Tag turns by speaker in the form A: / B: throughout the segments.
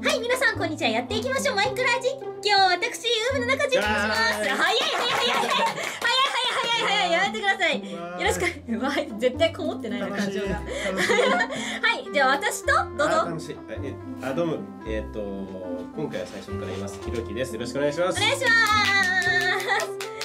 A: はい、皆さんこんにちは。やっていきましょう。マイクラ実況。私、ウームの中実況します。早いやめてください。よろしく。わい、絶対こもってないな、感情が。はい、じゃあ私とどうぞ。
B: 楽しい。どうも。今回は最初から言います。ひろきです。よろしくお願いします。
A: お願いします。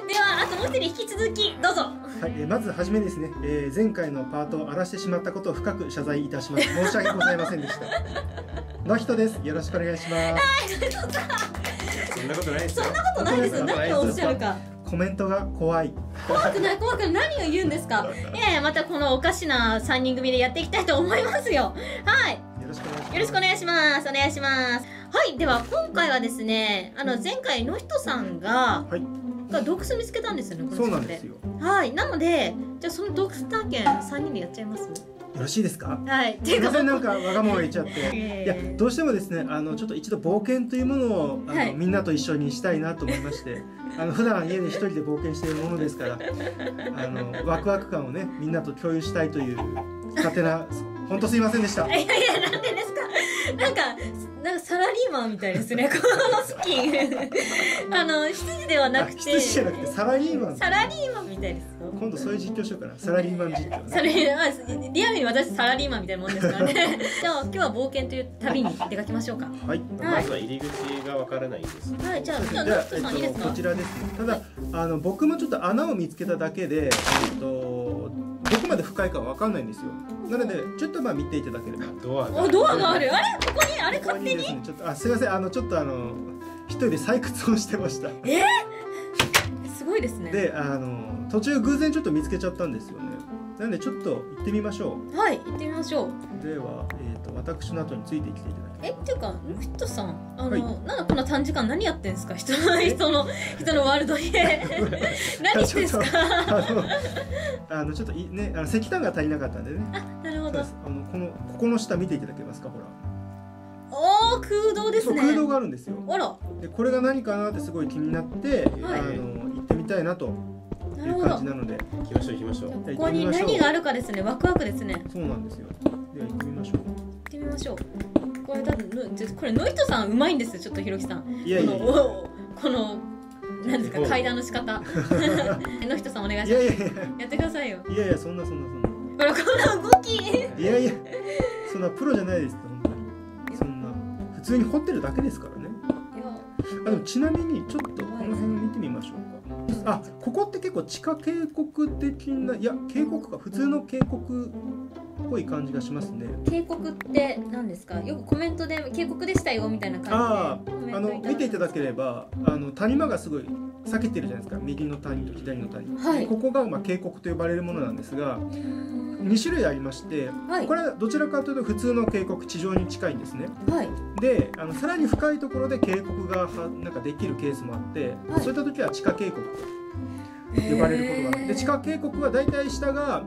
A: では、あともう一人引き続きどうぞ。
C: はい、まずはじめですね、前回のパートを荒らしてしまったことを深く謝罪いたします。申し訳ございませんでした。の人です。よろしくお願いします。
B: そんなことないですよ。
A: そんなことないですよ。何をおっしゃるか。
C: コメントが怖い。
A: 怖くない、怖くない。何を言うんですか。いやいや、またこのおかしな3人組でやっていきたいと思いますよ。はい。
C: よろしくお願いします。
A: よろしくお願いします。お願いします。はい、では今回はですね、前回の人さんが、洞窟見つけたんですよね。
C: そうなんですよ。
A: はい、なので、じゃあその洞窟探検3人でやっちゃいます。
C: よろしいですか。
A: はい。
C: すみません、なんかわがまま言っちゃって。いや、どうしてもですね、ちょっと一度冒険というものをみんなと一緒にしたいなと思いまして。普段家で一人で冒険しているものですから。ワクワク感をね、みんなと共有したいという勝手な。本当すいませんでした。
A: いやいや、なんでですか。なんかサラリーマンみたいですね。このスキン。羊ではなくて。
C: 羊じゃなくて、サラリーマン。
A: サラリーマンみたいですよ。
C: 今度そういう実況しようかな。サラリーマン実況、
A: ね。リアルに私サラリーマンみたいなもんですからね。じゃあ今日は冒険という旅に出かけましょうか。
B: はい。まずは入り口がわからないんです。
A: はい。じゃあこ
C: ちらですね。ただ僕もちょっと穴を見つけただけで、どこまで深いかわかんないんですよ。なのでちょっと見ていただければ。
B: ド
A: アがある。あれここにあれ勝手に。
C: ちょっとすいません、ちょっと一人で採掘をしてました。
A: すごいですね。
C: で途中偶然ちょっと見つけちゃったんですよね。なのでちょっと行ってみましょう。
A: はい、行ってみましょ
C: う。では私の後についてきていただきます。
A: っていうかの人さんなんでこんな短時間何やってんですか。人のワールドで何してんですか。
C: ちょっとね石炭が足りなかったんでね。
A: あ、なるほど。
C: ここの下見ていただけますか。ほら。
A: おお、空洞ですね。
C: 空洞があるんですよ。
A: あら。
C: でこれが何かなってすごい気になって、行ってみたいなという感じなので。
B: 行きましょう。
A: ここに何があるかですね。ワクワクですね。
C: そうなんですよ。では行ってみましょう。
A: 行ってみましょう。これだってこれノイトさんうまいんですよ。ちょっとひろきさん。
C: いやいや。
A: このなんですか、階段の仕方。の人さんお願いします。やってくださいよ。
C: いやいや、そんな。
A: ほら、この動き。
C: いやいや、そんなプロじゃないです。本当に。そんな普通に掘ってるだけですからね。でもちなみにちょっとこの辺見てみましょうか。ここって結構地下渓谷的な、いや渓谷か、普通の渓谷っぽい感じがしますね。
A: 渓谷って何ですか。よくコメントで渓谷でしたよみたいな感じで
C: 見ていただければ谷間がすごい避けてるじゃないですか。右の谷と左の谷、ここが渓谷と呼ばれるものなんですが、2種類ありまして、これはどちらかというと普通の渓谷、地上に近いんですね。でさらに深いところで渓谷がなんかできるケースもあって、そういった時は地下渓谷と呼ばれることがあって、地下渓谷はだいたい下が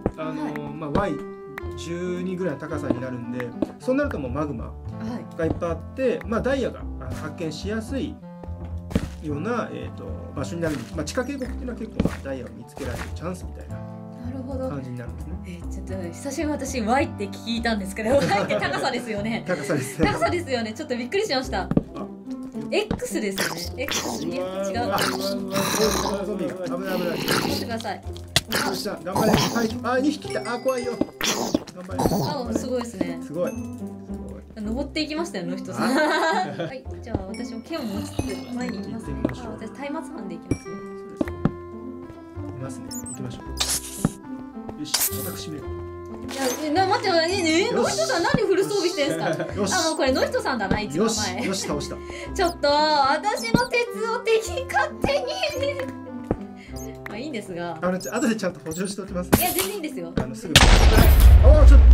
C: Y12 ぐらいの高さになるんで、そうなるともうマグマがいっぱいあって、ダイヤが発見しやすいような、場所になるんです。地下渓谷っていうのは結構ダイヤを見つけられるチャンスみたいな感じになるんですね。
A: ちょっと久しぶりに私 Y って聞いたんですけど、Y って高さですよね。
C: 高さですね。
A: 高さですよね。ちょっとびっくりしました。X ですよね。X いや違う。
C: 危ない。
A: 待ってください。
C: よっしゃ、頑張れ。はい、2匹来た。怖いよ。頑張れ。
A: すごいですね。
C: すごい。
A: 登っていきましたよ、の人さん。はい、じゃあ私も剣を持ちつつ前に行きますね。私松明で行きますね。
C: いますね。行きましょう。よし、私め。
A: いや、待って、の人さん何フル装備してんすか。もうこれの人さんだな、一番前。
C: よし、倒した。
A: ちょっと私の鉄を敵に勝手に。いいんですが。
C: 後でちゃんと補充しておきます。
A: いや、全然いいんですよ。
C: すぐ。ちょっと。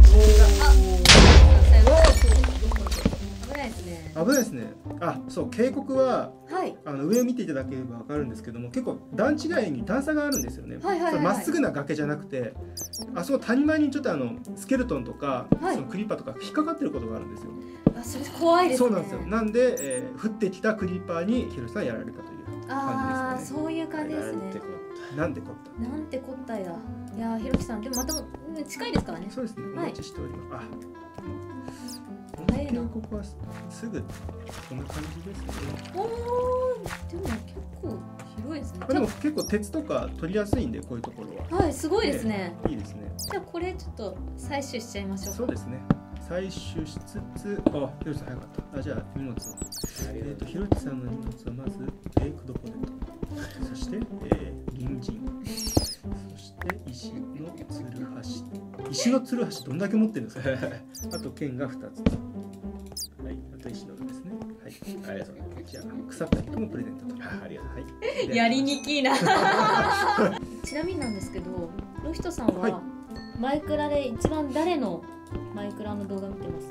A: 危ないですね。
C: 危ないですね。そう、渓谷は上を見ていただければわかるんですけども、結構段違いに段差があるんですよね。まっすぐな崖じゃなくて、その谷間にちょっとスケルトンとかそのクリッパーとか引っかかってることがあるんですよ。
A: それ怖いですね。
C: そうなんですよ。なんで降ってきたクリッパーにひろしさんやられたという感じですね。
A: そういう感じですね。
C: なんてこった。
A: なんてこったいだ。いや、ひろきさんでもまた近いですからね。
C: そうですね。お待ちしております。本
A: 早いな。
C: ここはすぐこんな感じですけど、ね。
A: おお、でも結構広いですね。
C: でも結構鉄とか取りやすいんでこういうところは。
A: はい、すごいですね。
C: いいですね。
A: じゃあこれちょっと採取しちゃいましょうか。
C: そうですね。採取しつつ、あ、ひろちさん早かった。じゃあ荷物を。ひろちさんの荷物はまずベークドポテト、そして人参、そして石のつるはし。石のつるはしどんだけ持ってるんですか。あと剣が2つ。はい、あと石のですね。はい、
B: ありがとうございます。
C: じゃあ腐った肉もプレゼントと。
B: ありがとう。
C: はい。
A: やりにきいな。ちなみになんですけど、ロヒトさん
C: はい
A: はマイクラで一番誰のマイクラの動画見てます？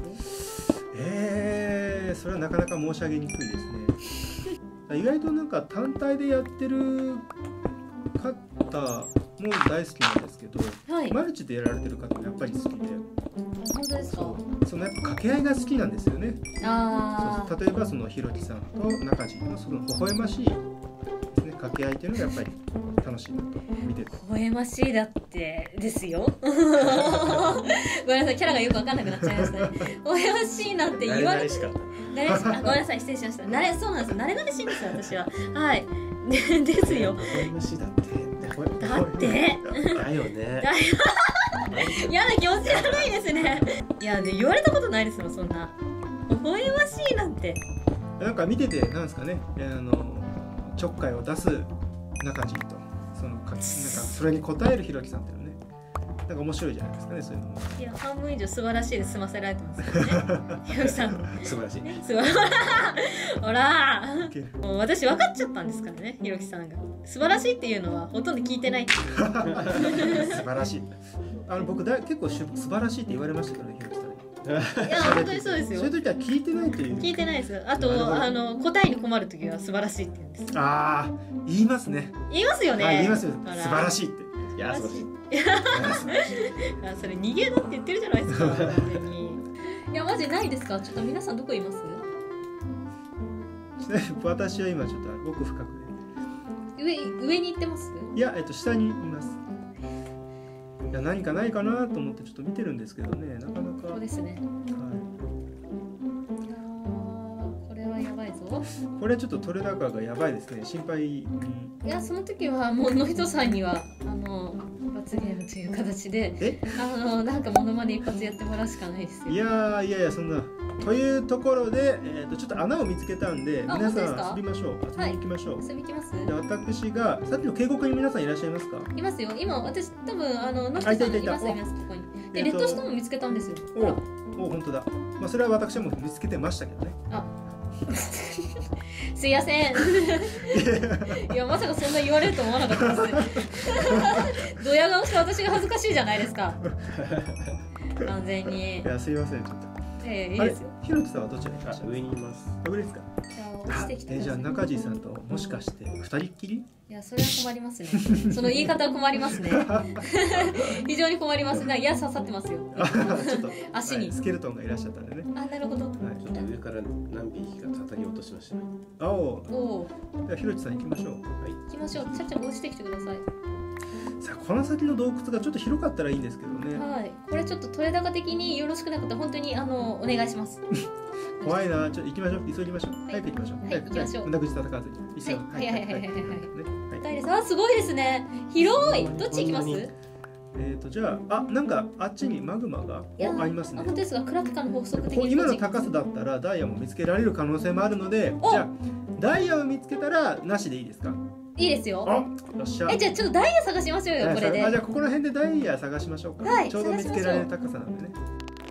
C: それはなかなか申し上げにくいですね。意外となんか単体でやってる方も大好きなんですけど、
A: はい。
C: マルチでやられてる方もやっぱり好きで、
A: 本当ですか？
C: そのやっぱ掛け合いが好きなんですよね。
A: ああ。
C: そう例えばそのひろきさんと中地のその微笑ましいですね掛け合いっていうのがやっぱり楽しいなと見てて。
A: 微笑ましいだってですよ。ごめんなさい、キャラがよくわかんなくなっちゃいましたね。微笑ましいなんて言われて。
B: しかった。
A: ごめんなさい、失礼しました。そうなんですよ。慣れ慣れしいんですよ、私は。はい。ですよ。
B: 微笑ましいだって。
A: だって。
B: だよね。
A: 嫌な気持ち悪いですね。いや、で言われたことないですもん、そんな。微笑ましいなんて。
C: なんか見ててなんですかね、ちょっかいを出す中地となんかそれに応えるひろきさんっていうのね、なんか面白いじゃないですかね、そういうのも。
A: いや、半分以上素晴らしいで済ませられてますけどね。ひろきさん。
B: 素晴らしい。
A: すごい。ほらー。もう私分かっちゃったんですからね、ひろきさんが。素晴らしいっていうのはほとんど聞いてない。
C: 素晴らしい。僕結構素晴らしいって言われましたからね、ひろきさんに。
A: いや、本当にそうですよ。
C: そういう時は聞いてないという。
A: 聞いてないですよ。あと、答えに困る時は素晴らしいって言うんです。
C: ああ、言いますね。
A: 言いますよね。
C: 言いますよ。
A: 素
C: 晴らしいって。
B: いや、素晴らしい。
A: それ逃げだって言ってるじゃないですか。完全に。いや、マジないですか。ちょっと皆さんどこいます？
C: 私は今ちょっと奥深く
A: で。上に行ってます？
C: いや、下にいます。いや、何かないかなと思ってちょっと見てるんですけどね、なかなか。
A: そうですね。
C: はい。
A: いやこれはやばいぞ。
C: これちょっと取れ高がやばいですね。心配。
A: いや、その時はもうの人さんには罰ゲームという形でなんかモノマネ一発やってもらうしかないですよ。
C: いやそんな。というところで、ちょっと穴を見つけたんで、皆さん遊びましょう。遊びに行きましょう。
A: 遊びに行きます。
C: で、私がさっきの渓谷に皆さんいらっしゃいますか？
A: いますよ。今私多分の人さんいますここに。でレッドストーンも見つけたんですよ。
C: お本当だ。まあそれは私も見つけてましたけどね。
A: あ。すいません。いや、まさかそんな言われると思わなかったです。ドヤ顔して私が恥ずかしいじゃないですか。完全に。
C: いや、すいません、ちょっと。
A: いいですよ。
C: ひろきさんはどちらにいらっしゃいますか？
B: 上にいます。
C: 上ですか？
A: じゃあ押してきてください。
C: じゃあ中地さんともしかして二人っきり？
A: いや、それは困りますね。その言い方は困りますね。非常に困りますね。いや、刺さってますよ。
C: ちょっと
A: 足に、
C: スケルトンがいらっしゃったんでね。
A: あ、なるほど。
B: ちょっと上から何匹か叩き落としました。
C: お。じゃあひろきさん行きましょう。はい。
A: 行きましょう。ちゃっちゃと落ちてきてください。
C: さあ、この先の洞窟がちょっと広かったらいいんですけどね。
A: はい。これちょっと取れ高的によろしくなかったら本当にお願いします。
C: 怖いな。ちょっと行きましょう。急ぎましょう。早く行きましょう。
A: はい、行きましょう。
C: 無駄口叩かずに。
A: はい。痛いです。あ、すごいですね。広い。どっち行きます？
C: じゃあ、なんかあっちにマグマがありますね。
A: 本当ですが、クラピカの法則的に
C: 今の高さだったらダイヤも見つけられる可能性もあるので、じゃあダイヤを見つけたらなしでいいですか？
A: いいですよ。
C: よっしゃ。
A: じゃあちょっとダイヤ探しましょうよ、これで。
C: じゃあここら辺でダイヤ探しましょうか。
A: はい。
C: ちょうど見つけられる高さなんでね。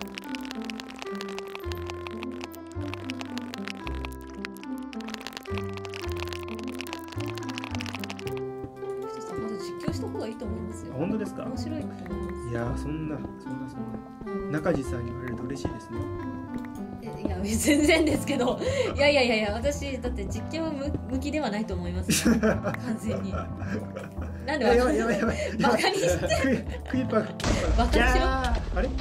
C: 本当ですか？
A: 面白いと思います。
C: いや、そんな中地さんに言われると嬉しいですね。
A: いや、全然ですけど、いや私だって実験は向きではないと思いますよ。完全に。なんで
C: やばい
A: バカにして
C: クイッパー
A: バカにしろ。
C: あれ？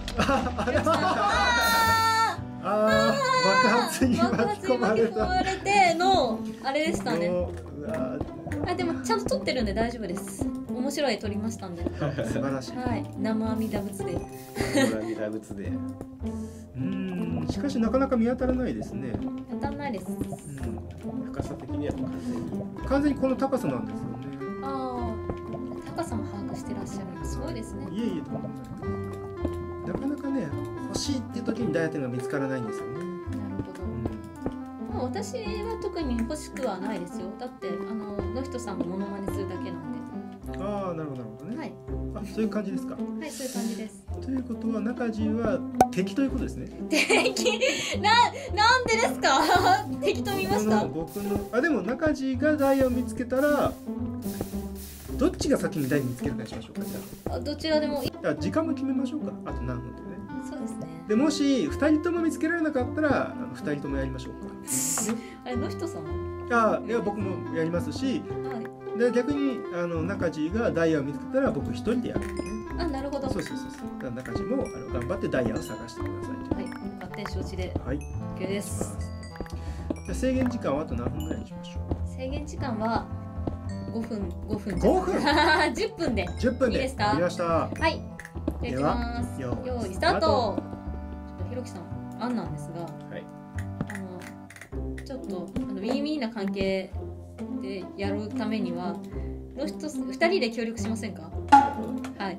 C: 爆発に巻き込まれて
A: のあれでしたね。
C: で
A: もちゃんと撮ってるんで大丈夫です。面面白い絵撮りましたんで。
C: 素晴らしい。
A: はい、生阿弥陀仏で。
B: 生阿弥陀仏で。
C: しかしなかなか見当たらないですね。
A: 当たんないです。
B: 深さ的には
C: 完全にこの高さなんですよね。
A: ああ、高さも把握してらっしゃる。すごいですね。
C: いえいえ、なかなかね、欲しいっていう時にダイヤ点が見つからないんですよね。
A: なるほど。まあ私は特に欲しくはないですよ。だって野人さんがモノマネするだけなんで。
C: ああ、なるほどなるほどね。
A: はい。
C: あ、そういう感じですか。
A: はい、そういう感じです。
C: ということは中地は敵ということですね。
A: 敵なんでですか？敵と見ました。
C: 僕のでも中地がダイヤを見つけたらどっちが先にダイヤ見つけるかにしましょうか。じゃあ
A: どちらでもいい。
C: 時間も決めましょうか。あと何分でね。
A: そうですね。
C: でもし2人とも見つけられなかったら2人ともやりましょうか。
A: あれ野人さん？
C: いや僕もやりますし、
A: はい。
C: で逆に中地がダイヤを見つけたら僕1人でやる、ね。
A: あ、なるほど。
C: そう。だから中地も頑張ってダイヤを探してください。
A: はい、勝手に承知で。
C: はい。
A: OK です。
C: じゃ制限時間はあと何分ぐらいにしましょ
A: う。制限時間は5分。
C: 5分
A: 10分で。
C: 10分で。
A: いいですか？
C: やりました。
A: はい。じゃあ行きます。用意スタート。ちょっとひろきさん、案なんですが、はい、ちょっとウィンウィンな関係でやるためには2人で協力しませんか？はい。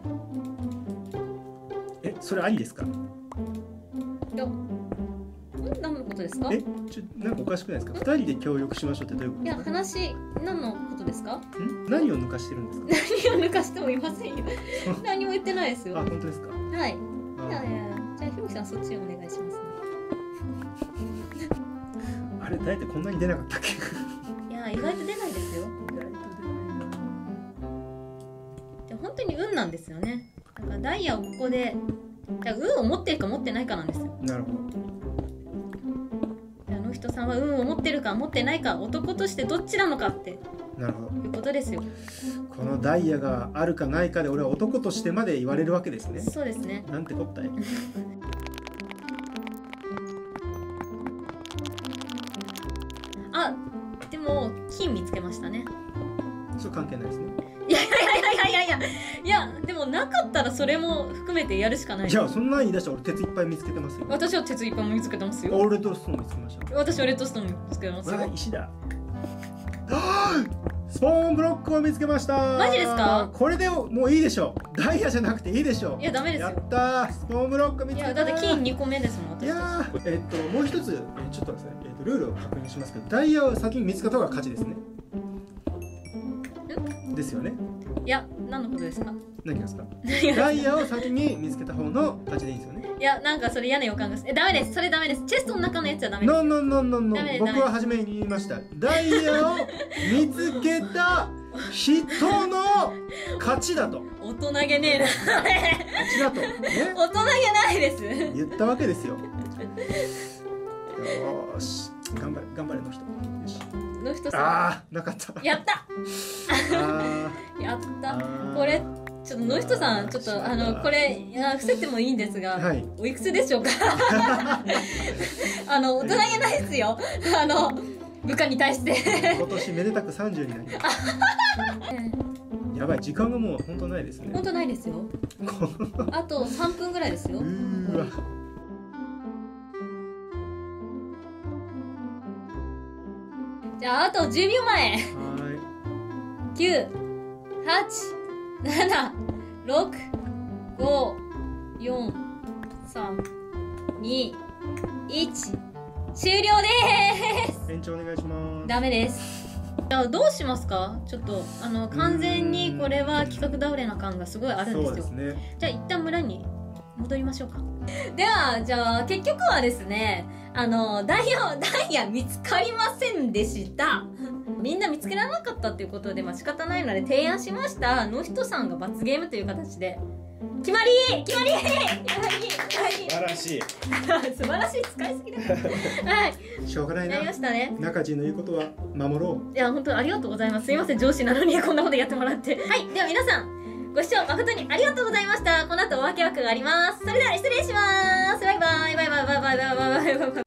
C: それありですか？
A: いや、何のことですか？
C: なんかおかしくないですか？2人で協力しましょうってどういうことですか？
A: いや、話何のことですか？
C: 何を抜かしてるんですか？
A: 何を抜かしてもいませんよ。何も言ってないですよ。
C: あ、本当ですか？
A: はい。じゃあひろきさんそっちお願いしますね。
C: あれ大体こんなに出なかったっけ？
A: いや、意外と出ないですよ。でも本当に運なんですよね。だからダイヤをここで、じゃあ運を持ってるか持ってないかなんですよ。
C: なるほど。
A: じゃあ野人さんは運を持ってるか持ってないか、男としてどっちなのかって。
C: なるほど。
A: いうことですよ。
C: このダイヤがあるかないかで俺は男としてまで言われるわけですね。
A: そうですね。
C: なんてこったい。
A: あ、でも金見つけましたね。
C: それ関係ないですね。
A: いやでもなかったらそれも含めてやるしかない。
C: いや、そんなん言い出したら俺鉄いっぱい見つけてますよ。
A: 私は鉄いっぱい見つけてますよ。
C: レッドストーン見つけました。
A: 私はレッドストーン見つけてますよ。
C: 石だ。スポーンブロックを見つけました。
A: マジですか？
C: これでもういいでしょう。ダイヤじゃなくていいでしょう。
A: いや、ダメですよ。
C: やったー、スポーンブロック見つけた。
A: いや、だって金2個目ですもん。
C: いやー、もう一つ、ちょっとですね、ルールを確認しますけど、ダイヤを先に見つけた方が勝ちですね。ですよね。
A: いや、何のことですか？
C: 何ですか？ダイヤを先に見つけた方の勝ちでいいんですよね。
A: いや、なんかそれ嫌な予感がダメです。それダメです。チェストの中のやつはダメです。
C: 僕は初めに言いました。ダイヤを見つけた人の勝ちだと。
A: 大人げねえな。
C: 勝ちだと、ね、
A: 大人げないです。
C: 言ったわけですよ。よーし、頑張れの人。
A: の人さ
C: ん。なかった。
A: やった。やった。これちょっとの人さん、ちょっとこれ伏せてもいいんですが、はい、おいくつでしょうか？大人げないですよ。部下に対して。今
C: 年めでたく30になります。やばい、時間がもう本当ないですね。
A: 本当ないですよ。あと3分ぐらいですよ。じゃああと10秒前。9、8、7、6、5、4、3、2、1、終了です。
C: 延長お願いします。
A: ダメです。じゃあどうしますか？ちょっと完全にこれは企画倒れな感がすごいあるんですよ。そうですね。じゃあ一旦村に戻りましょうか。ではじゃあ結局はですね、ダイヤ見つかりませんでした。みんな見つけられなかったっていうことで、仕方ないので提案しました。の人さんが罰ゲームという形で決まり素晴
B: らしい
A: 素晴らしい使いすぎだはい、
C: しょうがないな。
A: やりましたね。
C: 中地の言うことは守ろう。
A: いや本当ありがとうございます。すいません、上司なのにこんなことやってもらって。はい、では皆さんご視聴誠にありがとうございました。この後お分け枠があります。それでは失礼します。バイバイバイバイバイバイバイバイバイバイ。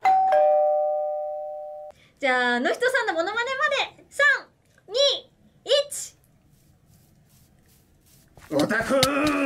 A: じゃあの人さんのモノマネまで3、2、1。
C: オタク